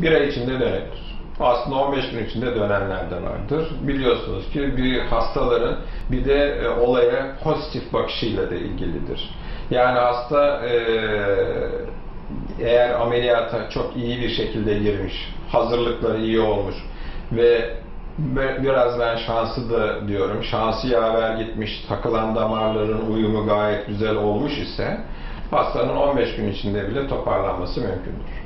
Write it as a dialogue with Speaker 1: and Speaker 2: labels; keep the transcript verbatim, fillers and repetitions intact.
Speaker 1: bir ay içinde dönebilir. Aslında on beş gün içinde dönenler de vardır. Biliyorsunuz ki bir hastaların bir de e, olaya pozitif bakışıyla da ilgilidir. Yani hasta e, eğer ameliyata çok iyi bir şekilde girmiş, hazırlıkları iyi olmuş ve biraz ben şanslı da diyorum, şansı yaver gitmiş, takılan damarların uyumu gayet güzel olmuş ise hastanın on beş gün içinde bile toparlanması mümkündür.